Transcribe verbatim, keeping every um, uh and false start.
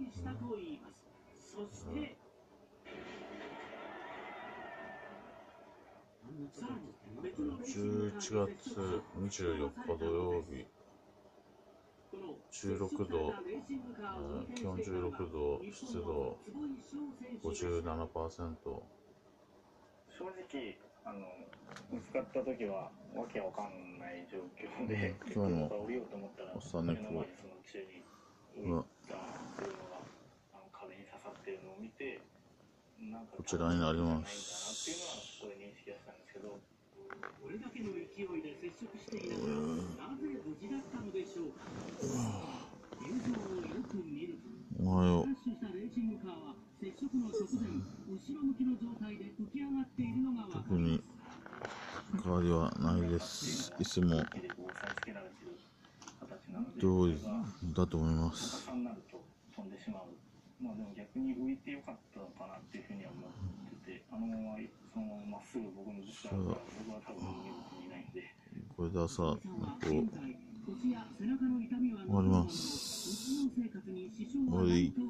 じゅういちがつにじゅうよっか土曜日、じゅうろくど、えー、気温じゅうろくど、湿度 ごじゅうななパーセント。 正直あの見つかった時はわけわかんない状況で、 うん、今日の降りようと思ったら朝ね、こその宙に浮いた車があの壁に刺さってるのを見て、なんかこちらになります。 っていうのはそこで認識したんですけど、 これだけの勢いで接触していながら、なぜ無事だったのでしょうか。映像をよく見ると、 おはよう。 クラッシュしたレーシングカーは接触の直前、後ろ向きの状態で浮き上がっているのがわか特にります。 変わりはないです。いつも通りだと思います。 逆さになると飛んでしまう。まあでも逆に浮いてよかったのかなっていうふうには思ってて、あのままそのまままっすぐ僕にぶつかるから、僕は多分逃げる気にないんで。 これで朝こう終わります。終わり。